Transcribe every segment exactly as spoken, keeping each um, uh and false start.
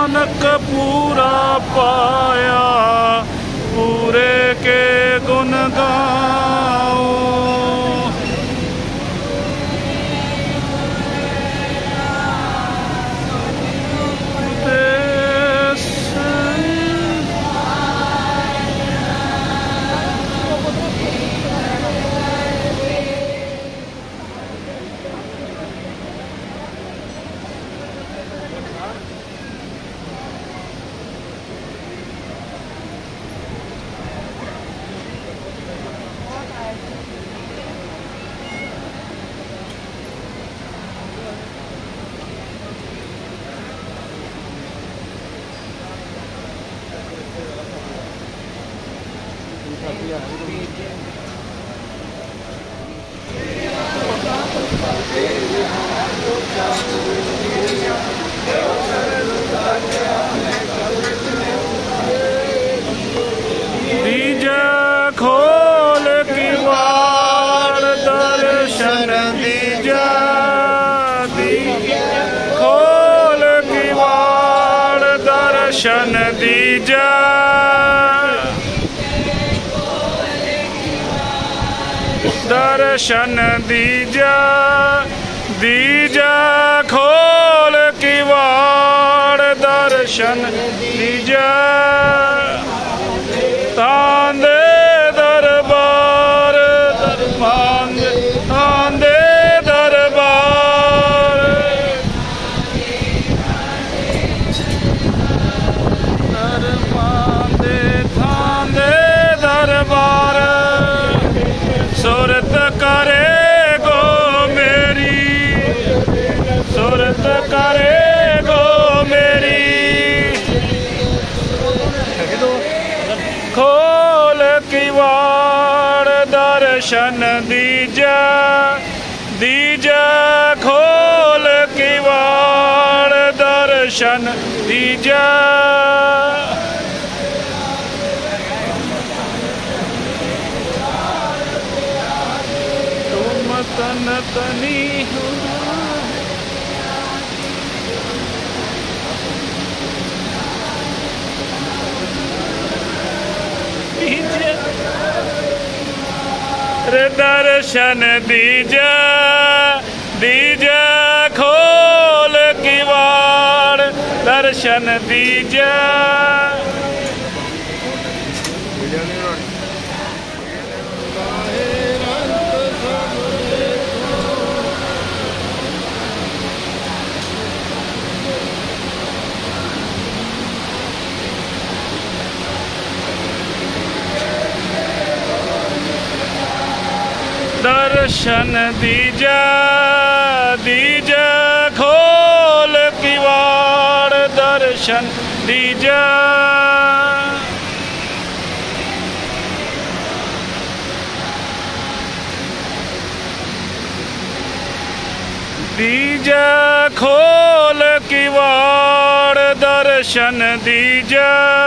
नानक पूरा पाया, पूरे के गुण गाओ। दीजा खोल किवाड़ दर्शन दीजा, खोल किवाड़ दर्शन दीजा। दर्शन दीजा, दीजा खोल किवाड़ दर्शन दीजा। तांदे दरबार दरमांग, तांदे दरबार, दरमांदे थांदे दरबार। सुरत करे गो मेरी, सुरत करे गो मेरी। खोल किवाड़ दर्शन दीजा, दीजा खोल किवाड़ दर्शन दीजा। तुम तन तनी हो, दर्शन दीजा, दीजा खोल किवाड़ दर्शन दीजा। दर्शन दीजा, दीजा खोल किवाड़ दर्शन दीजा। दीजा खोल किवाड़ दर्शन दीजा।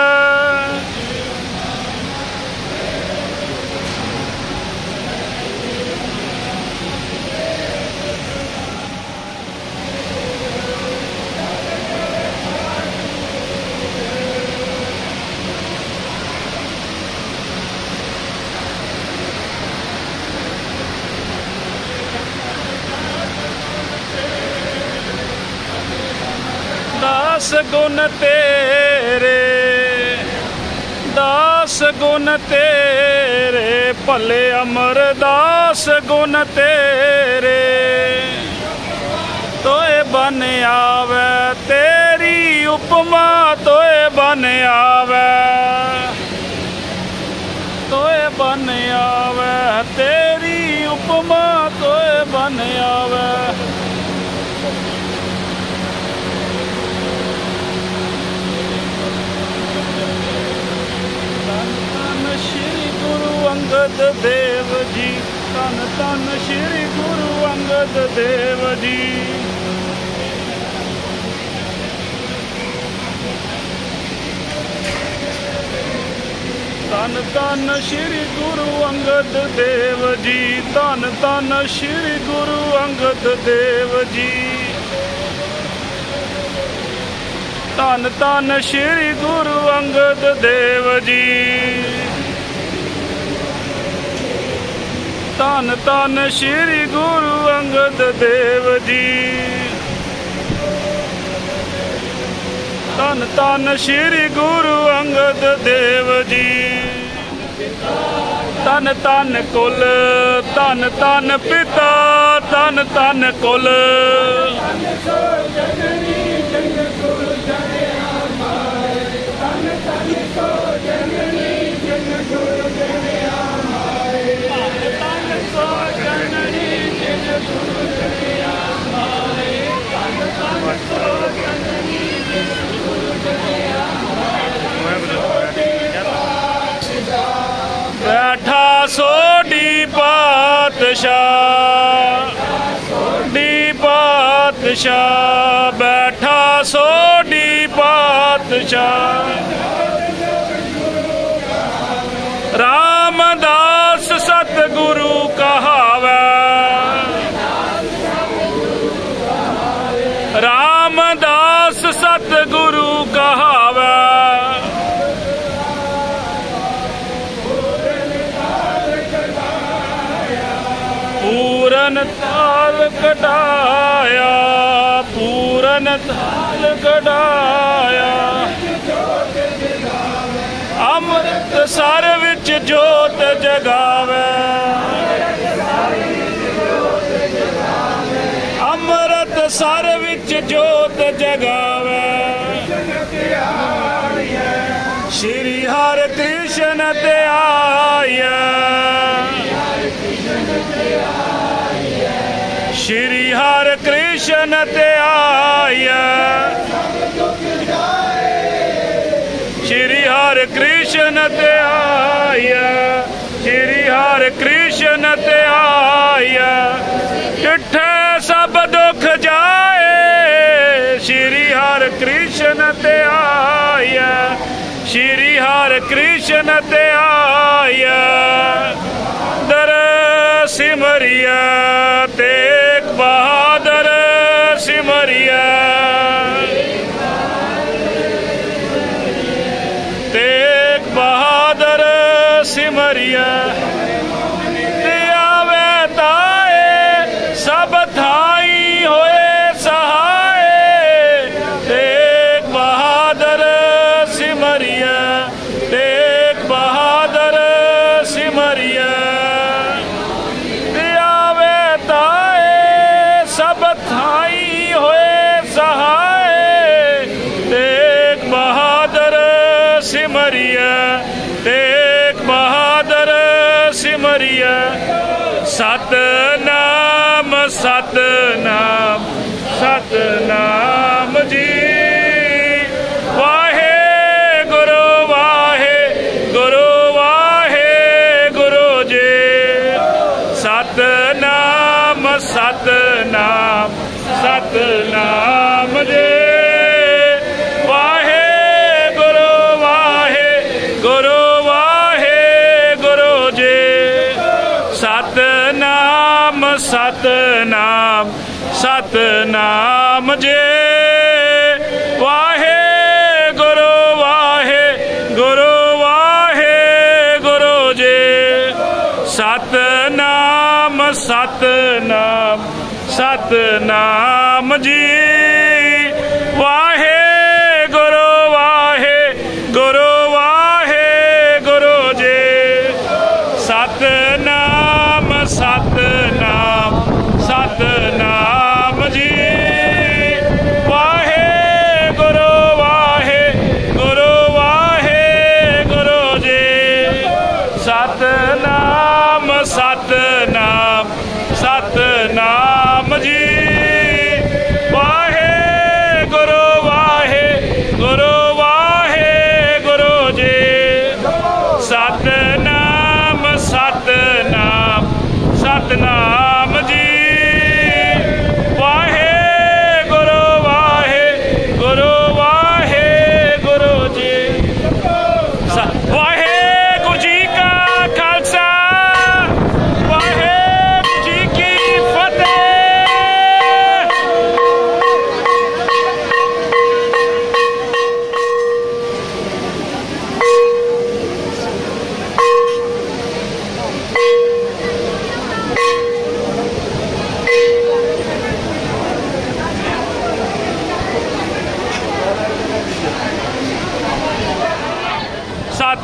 दास गुण तेरे, दास गुण तेरे, भले अमर दास गुण तेरे। तोए बन आवे तेरी उपमा, तोए बन आवे, तोए बन आवे तेरी उपमा, तोए बन आवे। श्री गुरु अंगद देव जी, धन धन श्री गुरु अंगद देव जी। धन धन श्री गुरु अंगद देव जी, धन धन श्री गुरु अंगद देव जी। ਧੰਨ ਧੰਨ ਸ਼੍ਰੀ ਗੁਰੂ ਅੰਗਦ ਦੇਵ ਜੀ। ਧੰਨ ਧੰਨ ਸ਼੍ਰੀ ਗੁਰੂ ਅੰਗਦ ਦੇਵ ਜੀ। ਧੰਨ ਧੰਨ ਸ਼੍ਰੀ ਗੁਰੂ ਅੰਗਦ ਦੇਵ ਜੀ। ਧੰਨ ਧੰਨ ਕੁਲ ਧੰਨ ਧੰਨ ਪਿਤਾ ਧੰਨ ਧੰਨ ਕੁਲ। बैठा सोडी पातशाह डी पातशाह बैठा सोडी पातशाह। रामदास सतगुरु कहावै रामदास सतगुरु कहावै। पूरन ताल कटाया पूरन ताल कटाया। अमृत सर विच जोत जगावे अमृत सर विच जोत जगावे। श्री हर कृष्ण ते आया श्री हर कृष्ण ते आया। श्री हर कृष्ण ते आया श्री हर कृष्ण ते आया। डिठे सब दुख जाए श्री हर कृष्ण ते आया श्री हर कृष्ण ते आया। दर सिमरिया तेग बहादुर सिमरिया तेग बहादुर सिमरिया। ते आवे ताए सब थाई होए सहाय तेग बहादुर सिमरिया तेग बहादुर सिमरिया। सिमरिया तेग बहादुर सिमरिया। सतनाम सतनाम सतनाम जी। वाहे गुरु वाहे गुरु वाहे गुरु जी। सतनाम सतनाम सतनाम जी। सतनाम सतनाम जे। वाहे गुरु वाहे गुरु वाहे गुरु जे। सतनाम सतनाम सतनाम जी। वाहे गुरु वाहे गुरु वाहे गुरु जे। सतनाम सतनाम सतनाम जी। वाहे गुरु वाहे गुरु वाहे गुरु जी। सतनाम सतनाम सतनाम जी। वाहे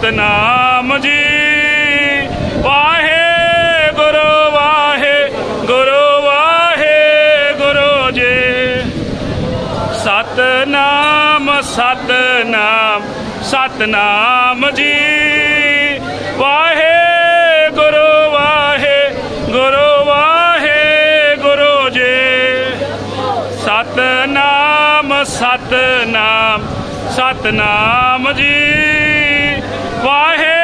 सतनाम जी वाहे गुरु वाहे गुरु वाहे गुरु जी सतनाम सतनाम सतनाम जी वाहे गुरु वाहे गुरु वाहे गुरु जी सतनाम सतनाम सतनाम जी वाहे